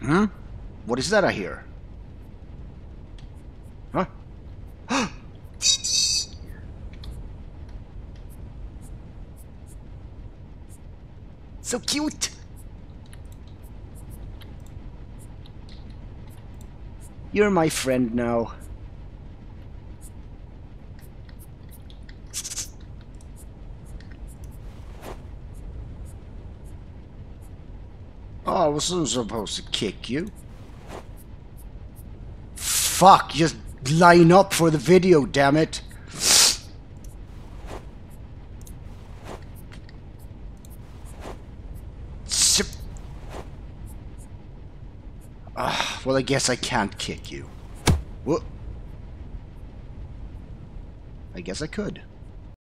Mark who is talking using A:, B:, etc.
A: Hmm? What is that I hear? Huh? So cute! You're my friend now. Oh, I wasn't supposed to kick you. Fuck, just line up for the video, damn it. Well, I guess I can't kick you. Whoop. I guess I could.